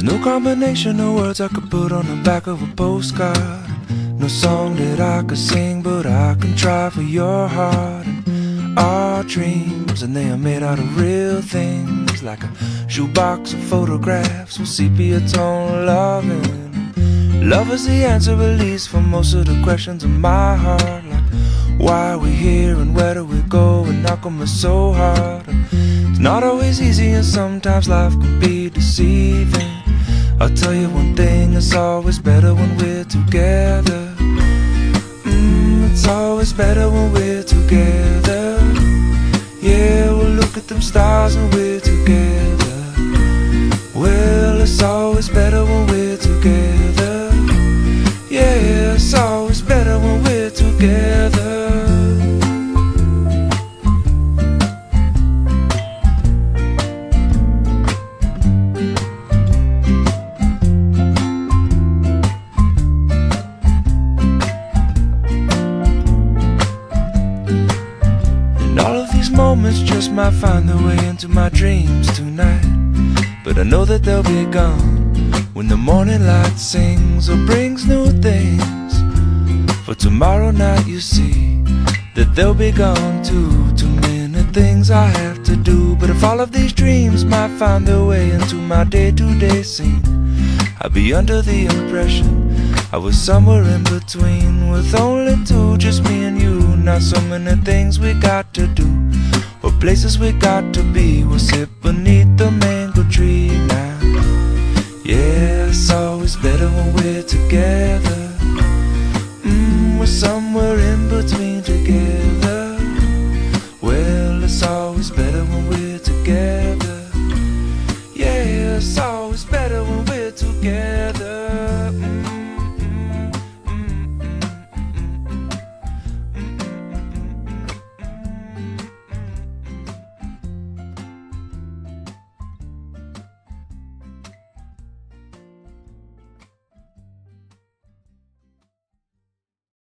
no combination of words I could put on the back of a postcard. No song that I could sing, but I can try for your heart. And our dreams, and they are made out of real things, like a shoebox of photographs with sepia tone loving. Love is the answer, at least, for most of the questions in my heart, like why are we here and where do we go, and how come it's so hard. It's not always easy, and sometimes life can be deceiving. I'll tell you one thing, it's always better when we're together. It's always better when we're together. Yeah, we'll look at them stars when we're together. Well, it's always better when we're together. Yeah, it's always better when we're together. Moments just might find their way into my dreams tonight, but I know that they'll be gone when the morning light sings or brings new things. For tomorrow night you see that they'll be gone too. Too many things I have to do, but if all of these dreams might find their way into my day-to-day scene, I'd be under the impression I was somewhere in between, with only two, just me and you. Not so many things we got to do, or places we got to be. We'll sit beneath the mango tree now. Yeah, it's always better when we're together.